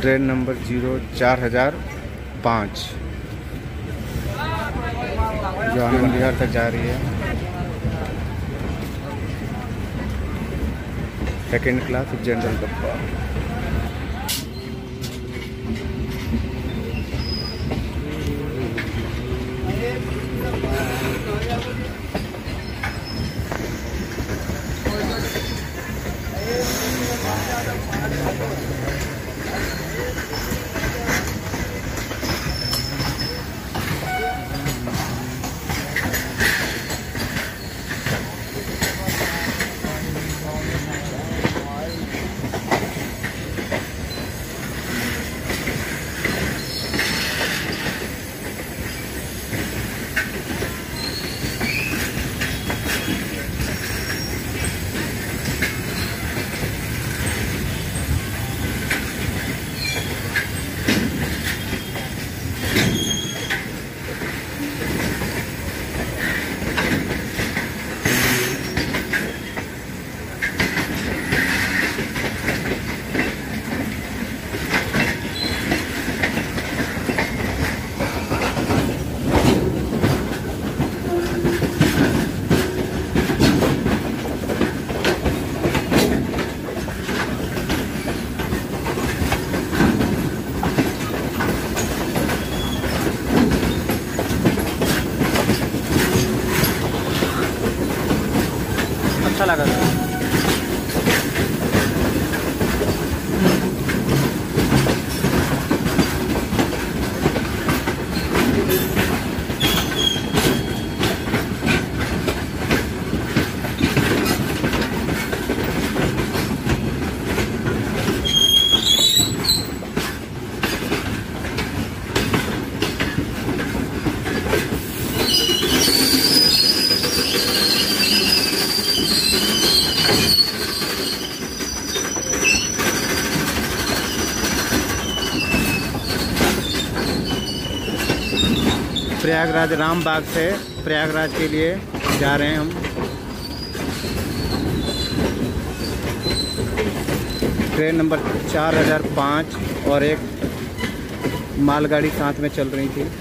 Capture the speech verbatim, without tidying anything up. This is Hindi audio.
ट्रेन नंबर जीरो चार हज़ार पाँच जो आनंद विहार तक जा रही है। सेकेंड क्लास जनरल डब्बा। अच्छा लगा था। प्रयागराज रामबाग से प्रयागराज के लिए जा रहे हैं हम। ट्रेन नंबर चार हज़ार पाँच और एक मालगाड़ी साथ में चल रही थी।